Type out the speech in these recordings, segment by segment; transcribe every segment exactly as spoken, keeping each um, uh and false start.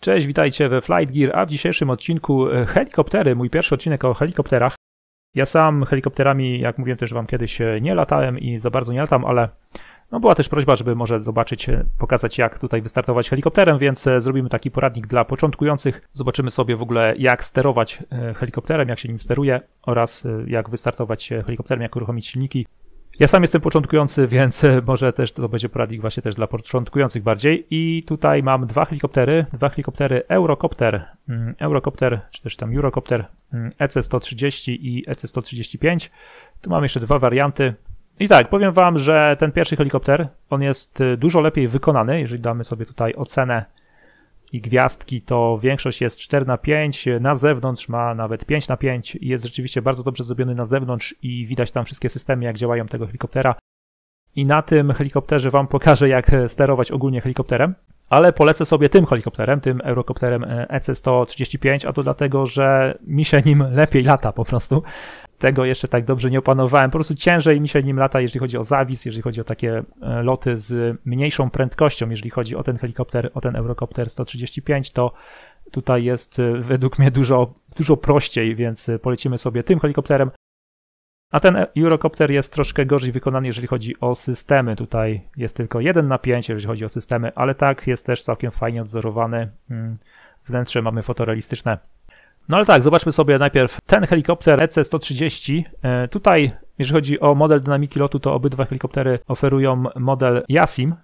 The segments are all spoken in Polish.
Cześć, witajcie we Flight Gear, a w dzisiejszym odcinku helikoptery, mój pierwszy odcinek o helikopterach. Ja sam helikopterami, jak mówiłem też wam kiedyś, nie latałem i za bardzo nie latam, ale no była też prośba, żeby może zobaczyć, pokazać jak tutaj wystartować helikopterem, więc zrobimy taki poradnik dla początkujących. Zobaczymy sobie w ogóle jak sterować helikopterem, jak się nim steruje oraz jak wystartować helikopterem, jak uruchomić silniki. Ja sam jestem początkujący, więc może też to będzie poradnik właśnie też dla początkujących bardziej. I tutaj mam dwa helikoptery, dwa helikoptery Eurocopter, Eurocopter, czy też tam Eurocopter E C sto trzydzieści i E C sto trzydzieści pięć. Tu mam jeszcze dwa warianty. I tak, powiem wam, że ten pierwszy helikopter, on jest dużo lepiej wykonany, jeżeli damy sobie tutaj ocenę i gwiazdki, to większość jest cztery na pięć, na zewnątrz ma nawet pięć na pięć i jest rzeczywiście bardzo dobrze zrobiony na zewnątrz i widać tam wszystkie systemy, jak działają tego helikoptera. I na tym helikopterze wam pokażę, jak sterować ogólnie helikopterem, ale polecę sobie tym helikopterem, tym Eurocopterem E C sto trzydzieści pięć, a to dlatego, że mi się nim lepiej lata po prostu. Tego jeszcze tak dobrze nie opanowałem, po prostu ciężej mi się nim lata, jeżeli chodzi o zawis, jeżeli chodzi o takie loty z mniejszą prędkością, jeżeli chodzi o ten helikopter, o ten Eurocopter sto trzydzieści pięć, to tutaj jest według mnie dużo, dużo prościej, więc polecimy sobie tym helikopterem. A ten Eurocopter jest troszkę gorzej wykonany, jeżeli chodzi o systemy. Tutaj jest tylko jeden na pięć, jeżeli chodzi o systemy, ale tak, jest też całkiem fajnie odzorowany. Wnętrze mamy fotorealistyczne. No ale tak, zobaczmy sobie najpierw ten helikopter E C sto trzydzieści. Tutaj, jeżeli chodzi o model dynamiki lotu, to obydwa helikoptery oferują model YASIM,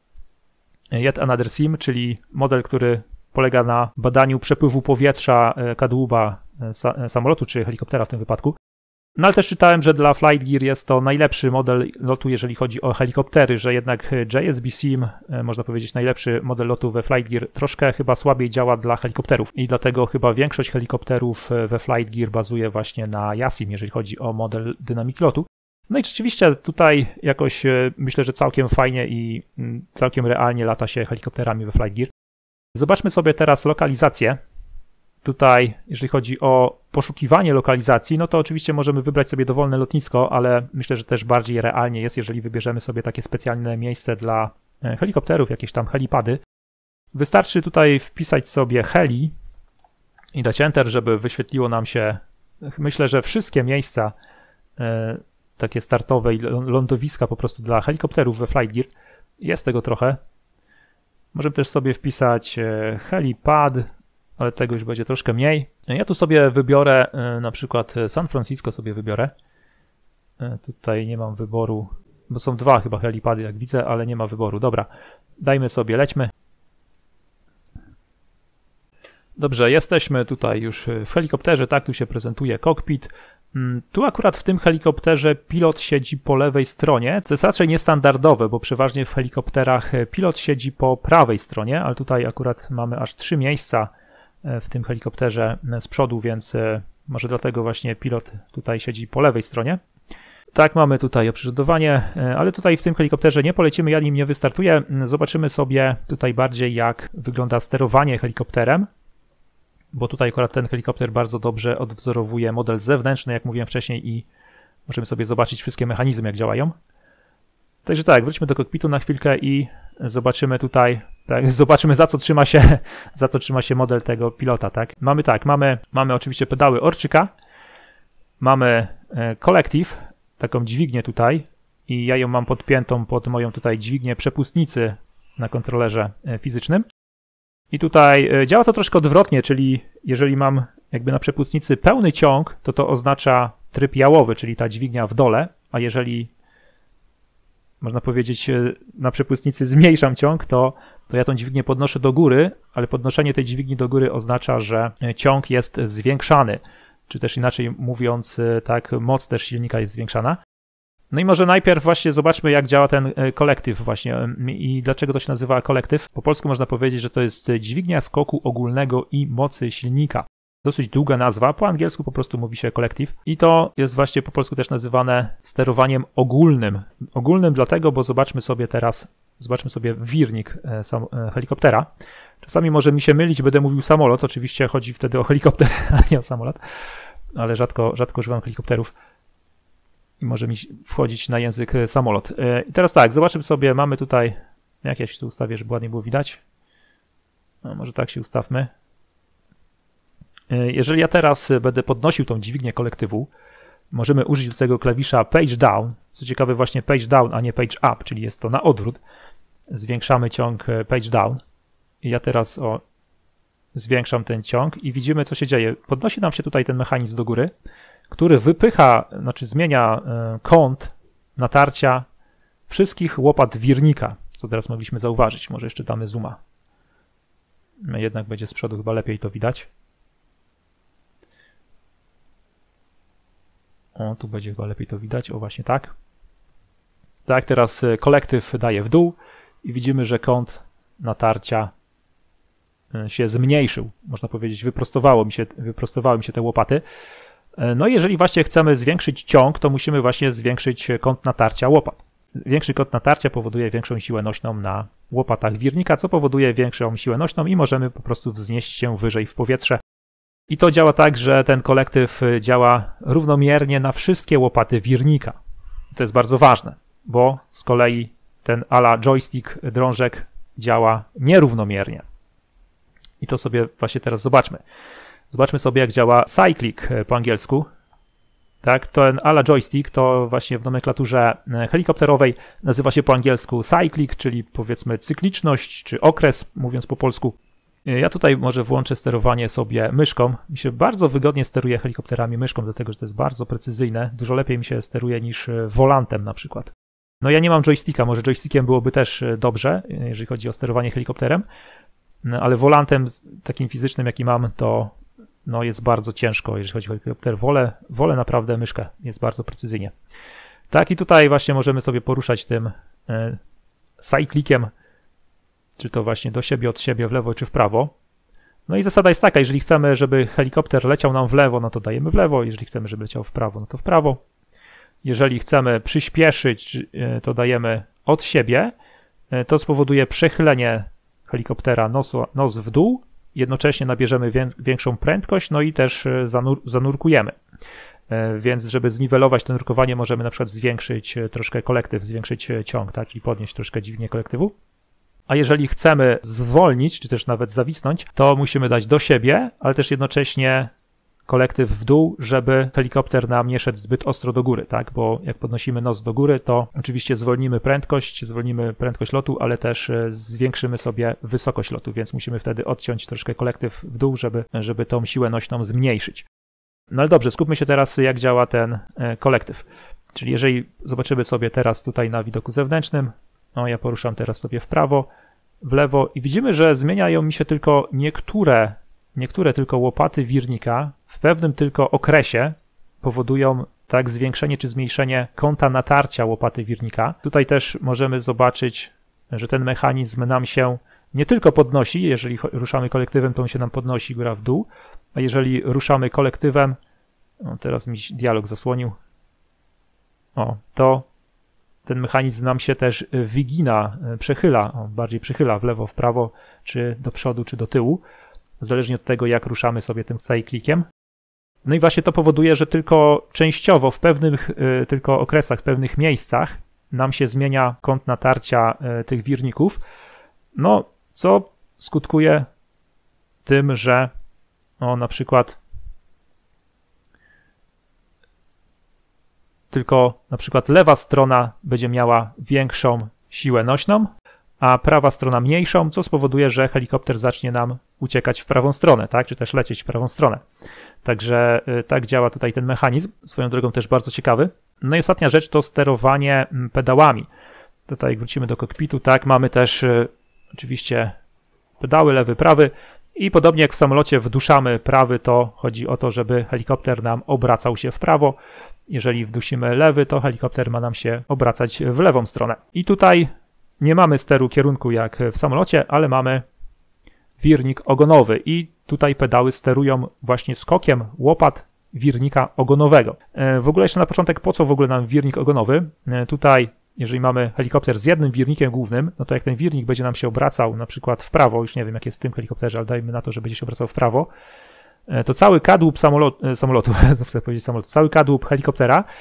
Yet Another Sim, czyli model, który polega na badaniu przepływu powietrza kadłuba samolotu, czy helikoptera w tym wypadku. No ale też czytałem, że dla Flight Gear jest to najlepszy model lotu, jeżeli chodzi o helikoptery, że jednak J S B Sim, można powiedzieć najlepszy model lotu we Flight Gear, troszkę chyba słabiej działa dla helikopterów i dlatego chyba większość helikopterów we Flight Gear bazuje właśnie na YASIM, jeżeli chodzi o model dynamiki lotu. No i rzeczywiście tutaj jakoś myślę, że całkiem fajnie i całkiem realnie lata się helikopterami we Flight Gear. Zobaczmy sobie teraz lokalizację. Tutaj, jeżeli chodzi o poszukiwanie lokalizacji, no to oczywiście możemy wybrać sobie dowolne lotnisko, ale myślę, że też bardziej realnie jest, jeżeli wybierzemy sobie takie specjalne miejsce dla helikopterów, jakieś tam helipady. Wystarczy tutaj wpisać sobie heli i dać enter, żeby wyświetliło nam się, myślę, że wszystkie miejsca e, takie startowe i lądowiska po prostu dla helikopterów we Flight Gear. Jest tego trochę. Możemy też sobie wpisać e, helipad, ale tego już będzie troszkę mniej. Ja tu sobie wybiorę, na przykład San Francisco sobie wybiorę. Tutaj nie mam wyboru, bo są dwa chyba helipady, jak widzę, ale nie ma wyboru. Dobra, dajmy sobie, lećmy. Dobrze, jesteśmy tutaj już w helikopterze, tak, tu się prezentuje kokpit. Tu akurat w tym helikopterze pilot siedzi po lewej stronie, co jest raczej niestandardowe, bo przeważnie w helikopterach pilot siedzi po prawej stronie, ale tutaj akurat mamy aż trzy miejsca w tym helikopterze z przodu, więc może dlatego właśnie pilot tutaj siedzi po lewej stronie. Tak, mamy tutaj oprzyrządowanie, ale tutaj w tym helikopterze nie polecimy, ja nim nie wystartuję. Zobaczymy sobie tutaj bardziej, jak wygląda sterowanie helikopterem, bo tutaj akurat ten helikopter bardzo dobrze odwzorowuje model zewnętrzny, jak mówiłem wcześniej, i możemy sobie zobaczyć wszystkie mechanizmy, jak działają. Także tak, wróćmy do kokpitu na chwilkę i zobaczymy tutaj, tak, zobaczymy za co trzyma się, za co trzyma się model tego pilota, tak. Mamy tak, mamy, mamy oczywiście pedały Orczyka, mamy e, Collective, taką dźwignię tutaj i ja ją mam podpiętą pod moją tutaj dźwignię przepustnicy na kontrolerze e, fizycznym. I tutaj e, działa to troszkę odwrotnie, czyli jeżeli mam jakby na przepustnicy pełny ciąg, to to oznacza tryb jałowy, czyli ta dźwignia w dole, a jeżeli można powiedzieć, na przepustnicy zmniejszam ciąg, to, to ja tą dźwignię podnoszę do góry, ale podnoszenie tej dźwigni do góry oznacza, że ciąg jest zwiększany, czy też inaczej mówiąc, tak, moc też silnika jest zwiększana. No i może najpierw właśnie zobaczmy, jak działa ten kolektyw właśnie i dlaczego to się nazywa kolektyw. Po polsku można powiedzieć, że to jest dźwignia skoku ogólnego i mocy silnika. Dosyć długa nazwa, po angielsku po prostu mówi się collective i to jest właśnie po polsku też nazywane sterowaniem ogólnym. Ogólnym dlatego, bo zobaczmy sobie teraz, zobaczmy sobie wirnik sam, helikoptera. Czasami może mi się mylić, będę mówił samolot, oczywiście chodzi wtedy o helikopter, a nie o samolot, ale rzadko, rzadko używam helikopterów i może mi wchodzić na język samolot. I teraz tak, zobaczymy sobie, mamy tutaj, jak ja się tu ustawię, żeby ładnie było widać. No, może tak się ustawmy. Jeżeli ja teraz będę podnosił tą dźwignię kolektywu, możemy użyć do tego klawisza page down. Co ciekawe, właśnie page down, a nie page up, czyli jest to na odwrót. Zwiększamy ciąg page down. I ja teraz o, zwiększam ten ciąg i widzimy, co się dzieje. Podnosi nam się tutaj ten mechanizm do góry, który wypycha, znaczy zmienia kąt natarcia wszystkich łopat wirnika, co teraz mogliśmy zauważyć. Może jeszcze damy zooma. Jednak będzie z przodu chyba lepiej to widać. O, tu będzie chyba lepiej to widać. O, właśnie tak. Tak, teraz kolektyw daje w dół i widzimy, że kąt natarcia się zmniejszył. Można powiedzieć, wyprostowało mi się, wyprostowały mi się te łopaty. No i jeżeli właśnie chcemy zwiększyć ciąg, to musimy właśnie zwiększyć kąt natarcia łopat. Większy kąt natarcia powoduje większą siłę nośną na łopatach wirnika, co powoduje większą siłę nośną i możemy po prostu wznieść się wyżej w powietrze. I to działa tak, że ten kolektyw działa równomiernie na wszystkie łopaty wirnika. To jest bardzo ważne, bo z kolei ten ala joystick drążek działa nierównomiernie. I to sobie właśnie teraz zobaczmy. Zobaczmy sobie, jak działa cyclic po angielsku. Tak, ten ala joystick to właśnie w nomenklaturze helikopterowej nazywa się po angielsku cyclic, czyli powiedzmy cykliczność, czy okres, mówiąc po polsku. Ja tutaj może włączę sterowanie sobie myszką. Mi się bardzo wygodnie steruje helikopterami myszką, dlatego że to jest bardzo precyzyjne. Dużo lepiej mi się steruje niż wolantem na przykład. No ja nie mam joysticka, może joystickiem byłoby też dobrze, jeżeli chodzi o sterowanie helikopterem, no, ale wolantem takim fizycznym, jaki mam, to no, jest bardzo ciężko, jeżeli chodzi o helikopter. Wolę, wolę naprawdę myszkę, jest bardzo precyzyjnie. Tak, i tutaj właśnie możemy sobie poruszać tym e, cycliciem, czy to właśnie do siebie, od siebie, w lewo czy w prawo. No i zasada jest taka, jeżeli chcemy, żeby helikopter leciał nam w lewo, no to dajemy w lewo, jeżeli chcemy, żeby leciał w prawo, no to w prawo. Jeżeli chcemy przyspieszyć, to dajemy od siebie, to spowoduje przechylenie helikoptera nosu, nos w dół, jednocześnie nabierzemy większą prędkość, no i też zanur, zanurkujemy. Więc żeby zniwelować to nurkowanie, możemy na przykład zwiększyć troszkę kolektyw, zwiększyć ciąg, tak, czyli podnieść troszkę dźwignię kolektywu. A jeżeli chcemy zwolnić, czy też nawet zawisnąć, to musimy dać do siebie, ale też jednocześnie kolektyw w dół, żeby helikopter nam nie szedł zbyt ostro do góry, tak? Bo jak podnosimy nos do góry, to oczywiście zwolnimy prędkość, zwolnimy prędkość lotu, ale też zwiększymy sobie wysokość lotu, więc musimy wtedy odciąć troszkę kolektyw w dół, żeby, żeby tą siłę nośną zmniejszyć. No ale dobrze, skupmy się teraz, jak działa ten kolektyw. Czyli jeżeli zobaczymy sobie teraz tutaj na widoku zewnętrznym, no ja poruszam teraz sobie w prawo, w lewo i widzimy, że zmieniają mi się tylko niektóre, niektóre tylko łopaty wirnika w pewnym tylko okresie powodują tak zwiększenie czy zmniejszenie kąta natarcia łopaty wirnika. Tutaj też możemy zobaczyć, że ten mechanizm nam się nie tylko podnosi, jeżeli ruszamy kolektywem, to on się nam podnosi góra w dół, a jeżeli ruszamy kolektywem, no teraz mi dialog zasłonił, o, to ten mechanizm nam się też wygina, przechyla, o, bardziej przechyla w lewo, w prawo, czy do przodu, czy do tyłu, zależnie od tego, jak ruszamy sobie tym cycliciem. No i właśnie to powoduje, że tylko częściowo, w pewnych y, tylko okresach, w pewnych miejscach nam się zmienia kąt natarcia y, tych wirników, no co skutkuje tym, że no, na przykład tylko na przykład lewa strona będzie miała większą siłę nośną, a prawa strona mniejszą, co spowoduje, że helikopter zacznie nam uciekać w prawą stronę, tak, czy też lecieć w prawą stronę. Także y, tak działa tutaj ten mechanizm, swoją drogą też bardzo ciekawy. No i ostatnia rzecz to sterowanie pedałami. Tutaj wrócimy do kokpitu, tak, mamy też y, oczywiście pedały lewy, prawy i podobnie jak w samolocie wduszamy prawy, to chodzi o to, żeby helikopter nam obracał się w prawo. Jeżeli wdusimy lewy, to helikopter ma nam się obracać w lewą stronę. I tutaj nie mamy steru kierunku jak w samolocie, ale mamy wirnik ogonowy i tutaj pedały sterują właśnie skokiem łopat wirnika ogonowego. W ogóle jeszcze na początek, po co w ogóle nam wirnik ogonowy? Tutaj, jeżeli mamy helikopter z jednym wirnikiem głównym, no to jak ten wirnik będzie nam się obracał na przykład w prawo, już nie wiem jak jest w tym helikopterze, ale dajmy na to, że będzie się obracał w prawo, to cały kadłub samolotu, samolotu, chcę powiedzieć samolotu, cały kadłub helikoptera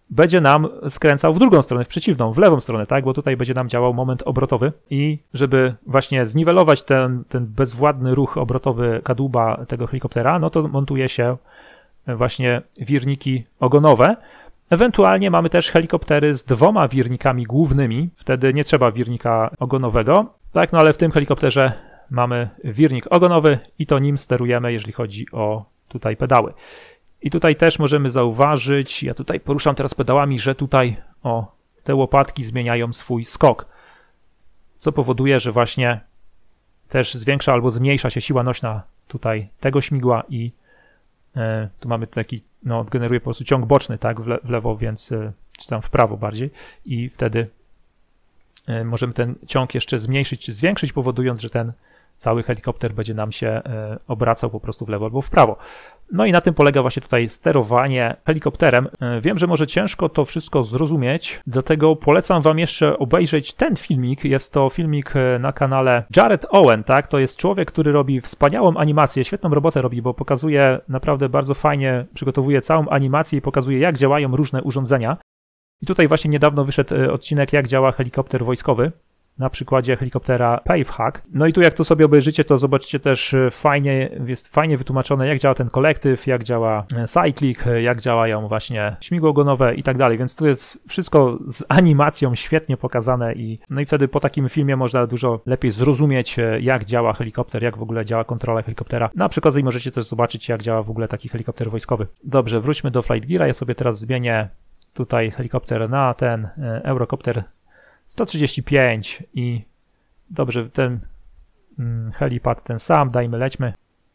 będzie nam skręcał w drugą stronę, w przeciwną, w lewą stronę, tak? Bo tutaj będzie nam działał moment obrotowy i żeby właśnie zniwelować ten, ten bezwładny ruch obrotowy kadłuba tego helikoptera, no to montuje się właśnie wirniki ogonowe. Ewentualnie mamy też helikoptery z dwoma wirnikami głównymi, wtedy nie trzeba wirnika ogonowego, tak? No ale w tym helikopterze mamy wirnik ogonowy i to nim sterujemy, jeżeli chodzi o tutaj pedały. I tutaj też możemy zauważyć, ja tutaj poruszam teraz pedałami, że tutaj o te łopatki zmieniają swój skok, co powoduje, że właśnie też zwiększa albo zmniejsza się siła nośna tutaj tego śmigła i e, tu mamy taki, no generuje po prostu ciąg boczny, tak, w, le, w lewo, więc e, czy tam w prawo bardziej i wtedy e, możemy ten ciąg jeszcze zmniejszyć czy zwiększyć, powodując, że ten cały helikopter będzie nam się e, obracał po prostu w lewo albo w prawo. No i na tym polega właśnie tutaj sterowanie helikopterem. Wiem, że może ciężko to wszystko zrozumieć, dlatego polecam wam jeszcze obejrzeć ten filmik. Jest to filmik na kanale Jared Owen, tak? To jest człowiek, który robi wspaniałą animację, świetną robotę robi, bo pokazuje naprawdę bardzo fajnie, przygotowuje całą animację i pokazuje, jak działają różne urządzenia. I tutaj właśnie niedawno wyszedł odcinek, jak działa helikopter wojskowy, na przykładzie helikoptera Pavehawk. No i tu jak to sobie obejrzycie, to zobaczycie też fajnie, jest fajnie wytłumaczone, jak działa ten kolektyw, jak działa cyclic, jak działają właśnie śmigła ogonowe i tak dalej, więc tu jest wszystko z animacją świetnie pokazane i no i wtedy po takim filmie można dużo lepiej zrozumieć, jak działa helikopter, jak w ogóle działa kontrola helikoptera. Na przykład możecie też zobaczyć, jak działa w ogóle taki helikopter wojskowy. Dobrze, wróćmy do Flight Geara. Ja sobie teraz zmienię tutaj helikopter na ten Eurocopter sto trzydzieści pięć i dobrze, ten helipad ten sam, dajmy, lećmy.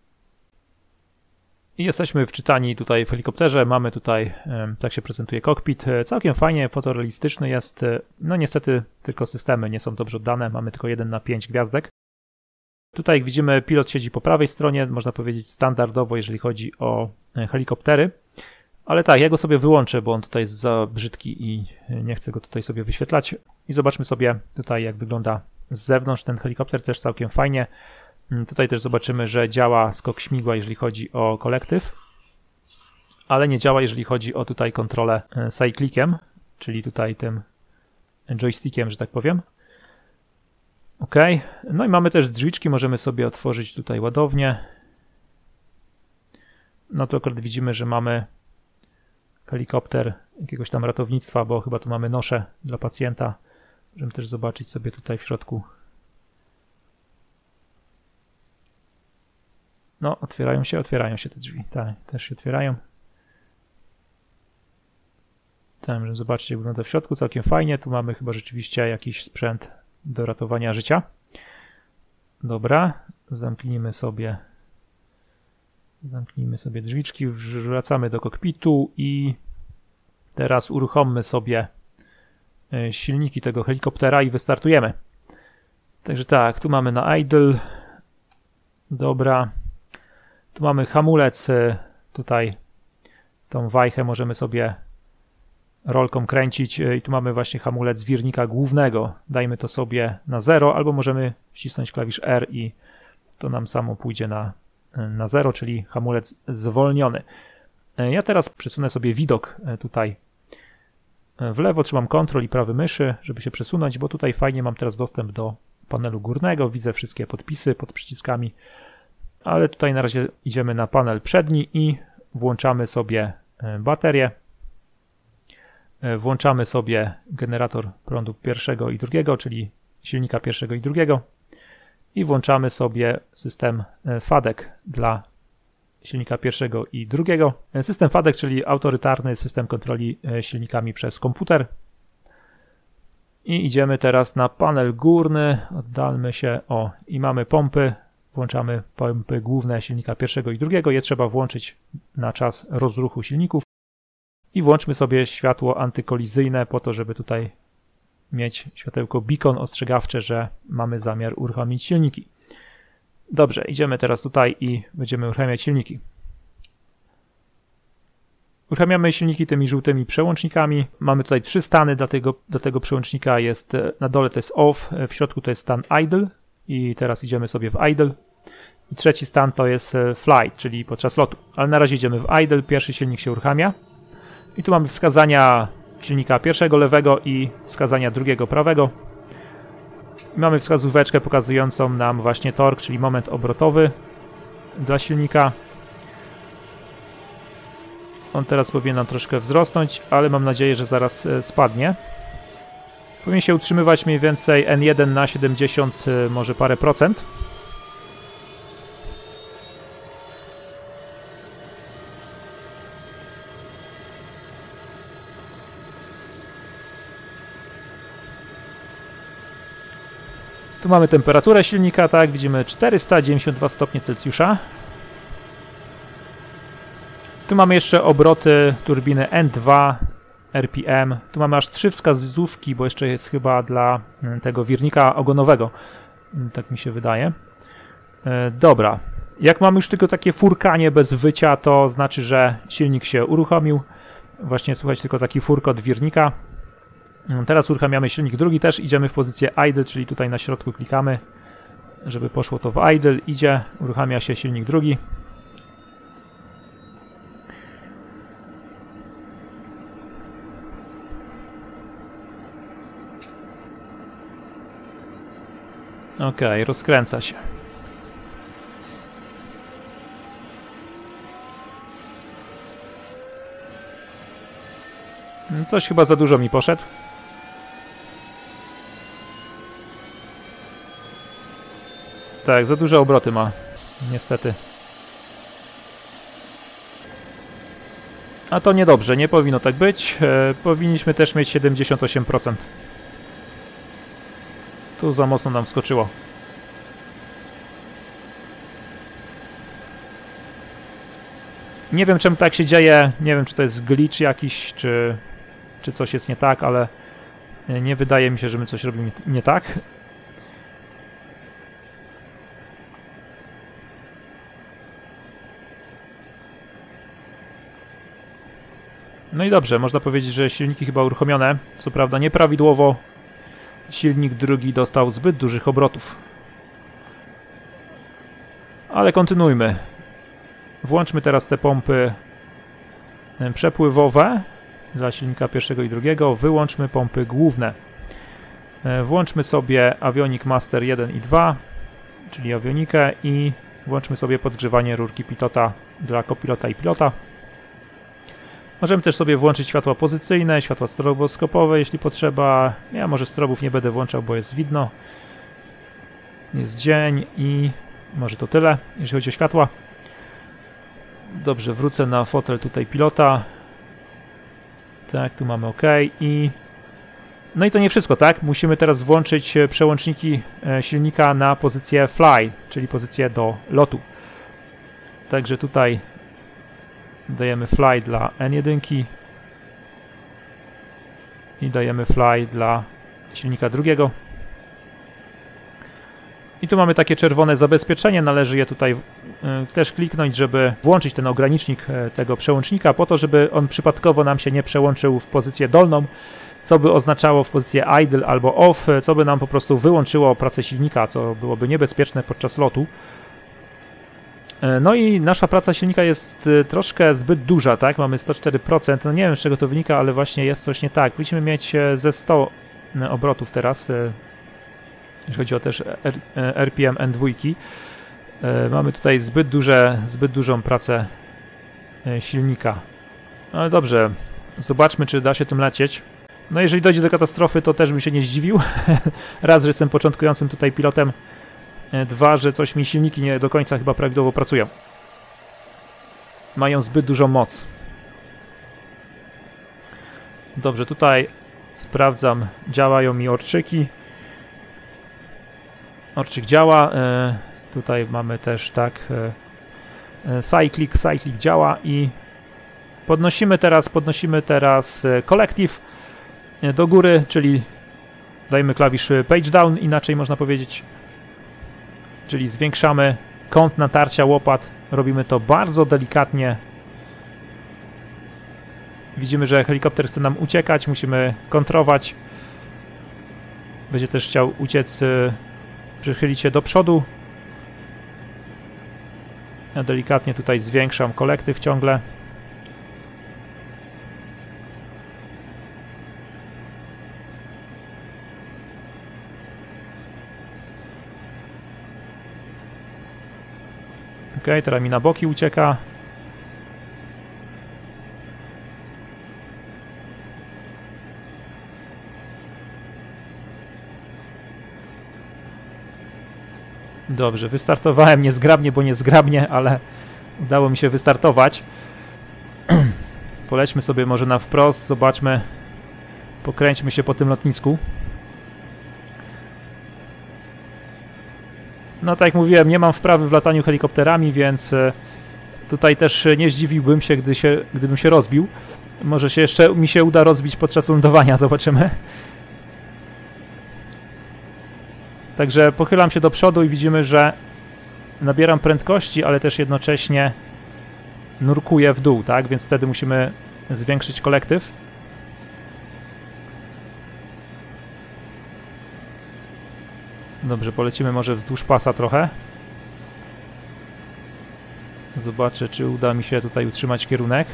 I jesteśmy wczytani tutaj w helikopterze, mamy tutaj, tak się prezentuje kokpit, całkiem fajnie, fotorealistyczny jest, no niestety tylko systemy nie są dobrze oddane, mamy tylko jeden na pięć gwiazdek. Tutaj jak widzimy, pilot siedzi po prawej stronie, można powiedzieć standardowo, jeżeli chodzi o helikoptery. Ale tak, ja go sobie wyłączę, bo on tutaj jest za brzydki i nie chcę go tutaj sobie wyświetlać. I zobaczmy sobie tutaj, jak wygląda z zewnątrz ten helikopter, też całkiem fajnie. Tutaj też zobaczymy, że działa skok śmigła, jeżeli chodzi o kolektyw, ale nie działa, jeżeli chodzi o tutaj kontrolę cycliciem, czyli tutaj tym joystickiem, że tak powiem. OK, no i mamy też drzwiczki, możemy sobie otworzyć tutaj ładownię. No to akurat widzimy, że mamy helikopter jakiegoś tam ratownictwa, bo chyba tu mamy noszę dla pacjenta. Możemy też zobaczyć sobie tutaj w środku. No, otwierają się, otwierają się te drzwi. Tak, też się otwierają. Tak, możemy zobaczyć, jak wygląda w środku. Całkiem fajnie. Tu mamy chyba rzeczywiście jakiś sprzęt do ratowania życia. Dobra, zamknijmy sobie Zamknijmy sobie drzwiczki, wracamy do kokpitu i teraz uruchommy sobie silniki tego helikoptera i wystartujemy. Także tak, tu mamy na idle. Dobra. Tu mamy hamulec, tutaj tą wajchę możemy sobie rolką kręcić i tu mamy właśnie hamulec wirnika głównego. Dajmy to sobie na zero, albo możemy wcisnąć klawisz R i to nam samo pójdzie na na zero, czyli hamulec zwolniony. Ja teraz przesunę sobie widok tutaj w lewo, trzymam Ctrl i prawy myszy, żeby się przesunąć, bo tutaj fajnie mam teraz dostęp do panelu górnego, widzę wszystkie podpisy pod przyciskami, ale tutaj na razie idziemy na panel przedni i włączamy sobie baterię, włączamy sobie generator prądu pierwszego i drugiego, czyli silnika pierwszego i drugiego, i włączamy sobie system F A D E C dla silnika pierwszego i drugiego. System F A D E C, czyli autorytarny system kontroli silnikami przez komputer. I idziemy teraz na panel górny, oddalmy się, o, i mamy pompy, włączamy pompy główne silnika pierwszego i drugiego, je trzeba włączyć na czas rozruchu silników. I włączmy sobie światło antykolizyjne po to, żeby tutaj mieć światełko beacon ostrzegawcze, że mamy zamiar uruchomić silniki. Dobrze, idziemy teraz tutaj i będziemy uruchamiać silniki. Uruchamiamy silniki tymi żółtymi przełącznikami. Mamy tutaj trzy stany dla tego, do tego przełącznika. Jest na dole to jest off, w środku to jest stan idle i teraz idziemy sobie w idle. I trzeci stan to jest flight, czyli podczas lotu. Ale na razie idziemy w idle, pierwszy silnik się uruchamia. I tu mamy wskazania silnika pierwszego lewego i wskazania drugiego prawego. Mamy wskazóweczkę pokazującą nam właśnie tork, czyli moment obrotowy dla silnika. On teraz powinien nam troszkę wzrosnąć, ale mam nadzieję, że zaraz spadnie. Powinien się utrzymywać mniej więcej N jeden na siedemdziesiąt, może parę procent. Tu mamy temperaturę silnika, tak, widzimy czterysta dziewięćdziesiąt dwa stopnie Celsjusza. Tu mamy jeszcze obroty turbiny N dwa, R P M. Tu mamy aż trzy wskazówki, bo jeszcze jest chyba dla tego wirnika ogonowego. Tak mi się wydaje. Dobra. Jak mamy już tylko takie furkanie bez wycia, to znaczy, że silnik się uruchomił. Właśnie słychać tylko taki furkot wirnika. Teraz uruchamiamy silnik drugi, też idziemy w pozycję idle, czyli tutaj na środku klikamy, żeby poszło to w idle. Idzie, uruchamia się silnik drugi. Ok, rozkręca się. Coś chyba za dużo mi poszedł. Tak, za duże obroty ma, niestety. A to niedobrze, nie powinno tak być. E, powinniśmy też mieć siedemdziesiąt osiem procent. Tu za mocno nam wskoczyło. Nie wiem, czemu tak się dzieje. Nie wiem, czy to jest glitch jakiś, czy, czy coś jest nie tak, ale nie wydaje mi się, że my coś robimy nie tak. No i dobrze, można powiedzieć, że silniki chyba uruchomione. Co prawda nieprawidłowo. Silnik drugi dostał zbyt dużych obrotów. Ale kontynuujmy. Włączmy teraz te pompy przepływowe dla silnika pierwszego i drugiego. Wyłączmy pompy główne. Włączmy sobie Avionic Master jeden i dwa, czyli awionikę, i włączmy sobie podgrzewanie rurki pitota dla kopilota i pilota. Możemy też sobie włączyć światła pozycyjne, światła stroboskopowe, jeśli potrzeba. Ja może strobów nie będę włączał, bo jest widno. Jest dzień i może to tyle, jeżeli chodzi o światła. Dobrze, wrócę na fotel tutaj pilota. Tak, tu mamy OK i... No i to nie wszystko, tak? Musimy teraz włączyć przełączniki silnika na pozycję fly, czyli pozycję do lotu. Także tutaj dajemy fly dla N jeden i dajemy fly dla silnika drugiego. I tu mamy takie czerwone zabezpieczenie, należy je tutaj y, też kliknąć, żeby włączyć ten ogranicznik y, tego przełącznika, po to, żeby on przypadkowo nam się nie przełączył w pozycję dolną, co by oznaczało w pozycję idle albo off, co by nam po prostu wyłączyło pracę silnika, co byłoby niebezpieczne podczas lotu. Y, no i nasza praca silnika jest y, troszkę zbyt duża, tak? Mamy sto cztery procent, no nie wiem, z czego to wynika, ale właśnie jest coś nie tak. Powinniśmy mieć y, ze sto obrotów teraz, y, jeśli chodzi o też R P M N dwa. Mamy tutaj zbyt, duże, zbyt dużą pracę silnika. Ale dobrze, zobaczmy, czy da się tym lecieć. No jeżeli dojdzie do katastrofy, to też bym się nie zdziwił. Raz, że jestem początkującym tutaj pilotem. Dwa, że coś mi silniki nie do końca chyba prawidłowo pracują. Mają zbyt dużą moc. Dobrze, tutaj sprawdzam, działają mi orczyki. Orczyk działa, e, tutaj mamy też tak e, cyclic, cyclic działa i podnosimy teraz, podnosimy teraz collective do góry, czyli dajemy klawisz page down, inaczej można powiedzieć, czyli zwiększamy kąt natarcia łopat, robimy to bardzo delikatnie. Widzimy, że helikopter chce nam uciekać, musimy kontrować, będzie też chciał uciec, przychylić się do przodu. Ja delikatnie tutaj zwiększam kolektyw ciągle. Ok, teraz mi na boki ucieka. Dobrze, wystartowałem niezgrabnie, bo niezgrabnie, ale udało mi się wystartować. Polećmy sobie może na wprost, zobaczmy, pokręćmy się po tym lotnisku. No tak jak mówiłem, nie mam wprawy w lataniu helikopterami, więc tutaj też nie zdziwiłbym się, gdy się, gdybym się rozbił. Może się jeszcze mi się uda rozbić podczas lądowania, zobaczymy. Także pochylam się do przodu i widzimy, że nabieram prędkości, ale też jednocześnie nurkuję w dół, tak? Więc wtedy musimy zwiększyć kolektyw. Dobrze, polecimy może wzdłuż pasa trochę. Zobaczę, czy uda mi się tutaj utrzymać kierunek.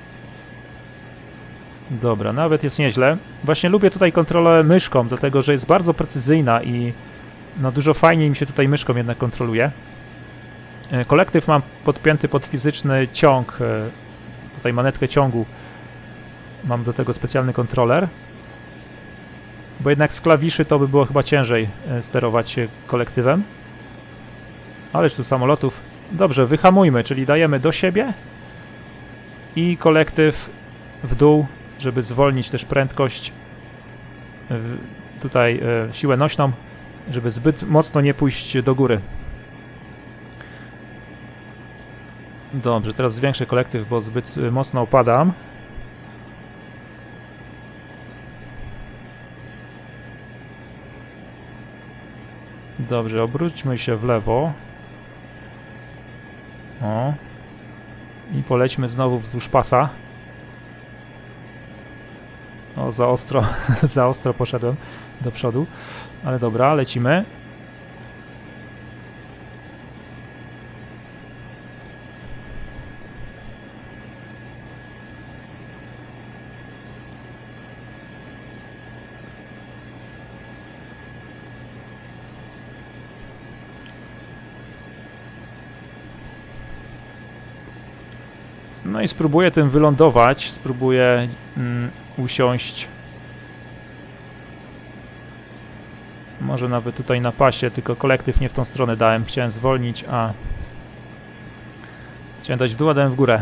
Dobra, nawet jest nieźle. Właśnie lubię tutaj kontrolę myszką, dlatego że jest bardzo precyzyjna i no dużo fajniej mi się tutaj myszką jednak kontroluje. Kolektyw mam podpięty pod fizyczny ciąg, tutaj manetkę ciągu. Mam do tego specjalny kontroler. Bo jednak z klawiszy to by było chyba ciężej sterować kolektywem. Ależ tu samolotów. Dobrze, wyhamujmy, czyli dajemy do siebie i kolektyw w dół, żeby zwolnić też prędkość, tutaj siłę nośną, żeby zbyt mocno nie pójść do góry. Dobrze, teraz zwiększę kolektyw, bo zbyt mocno opadam. Dobrze, obróćmy się w lewo. O. I polećmy znowu wzdłuż pasa. O, za ostro, za ostro poszedłem do przodu. Ale dobra, lecimy. No i spróbuję tym wylądować, spróbuję mm, usiąść może nawet tutaj na pasie, tylko kolektyw nie w tą stronę dałem, chciałem zwolnić, a chciałem dać w dół, a dałem w górę.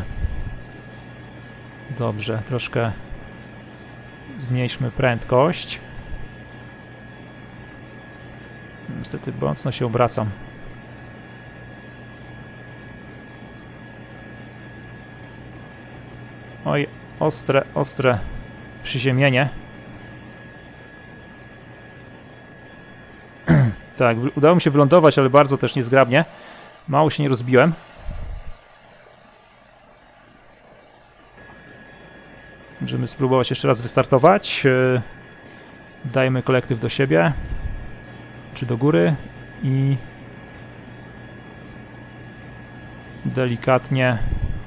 Dobrze, troszkę zmniejszmy prędkość. Niestety mocno się obracam. Oj, ostre, ostre przyziemienie. Tak, udało mi się wylądować, ale bardzo też niezgrabnie. Mało się nie rozbiłem. Możemy spróbować jeszcze raz wystartować. Dajmy kolektyw do siebie. Czy do góry. I delikatnie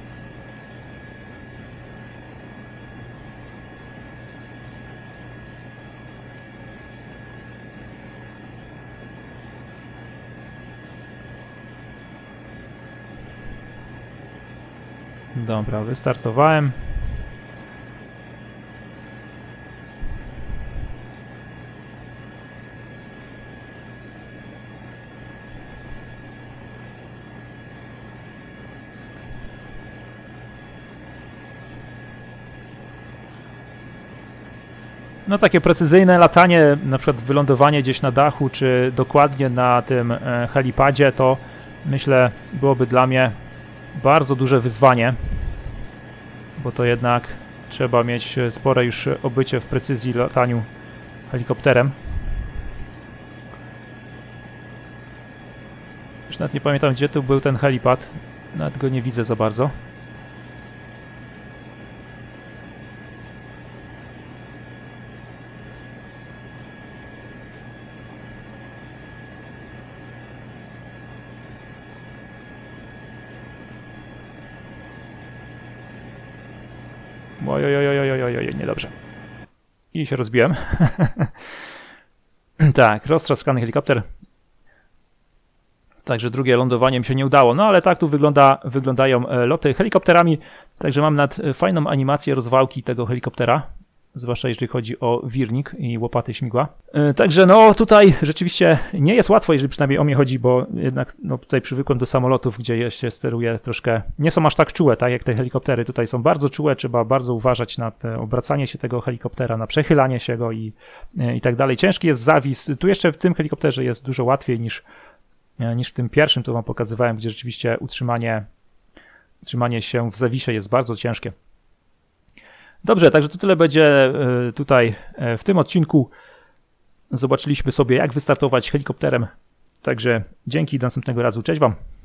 Dobra, wystartowałem. No takie precyzyjne latanie, na przykład wylądowanie gdzieś na dachu, czy dokładnie na tym helipadzie, to myślę byłoby dla mnie bardzo duże wyzwanie, bo to jednak trzeba mieć spore już obycie w precyzji lataniu helikopterem. Już nawet nie pamiętam, gdzie tu był ten helipad, nawet go nie widzę za bardzo. Oj, oj, oj, oj, oj, oj, niedobrze. I się rozbiłem. Tak, roztrzaskany helikopter. Także drugie lądowanie mi się nie udało. No ale tak tu wygląda, wyglądają loty helikopterami. Także mam nad fajną animację rozwałki tego helikoptera. Zwłaszcza jeżeli chodzi o wirnik i łopaty śmigła. Także no tutaj rzeczywiście nie jest łatwo, jeżeli przynajmniej o mnie chodzi, bo jednak no, tutaj przywykłem do samolotów, gdzie się steruje troszkę, nie są aż tak czułe, tak jak te helikoptery. Tutaj są bardzo czułe, trzeba bardzo uważać na te obracanie się tego helikoptera, na przechylanie się go i, i tak dalej. Ciężki jest zawis. Tu jeszcze w tym helikopterze jest dużo łatwiej niż, niż w tym pierwszym, to wam pokazywałem, gdzie rzeczywiście utrzymanie, utrzymanie się w zawisie jest bardzo ciężkie. Dobrze, także to tyle będzie tutaj w tym odcinku. Zobaczyliśmy sobie, jak wystartować helikopterem. Także dzięki, do następnego razu. Cześć wam.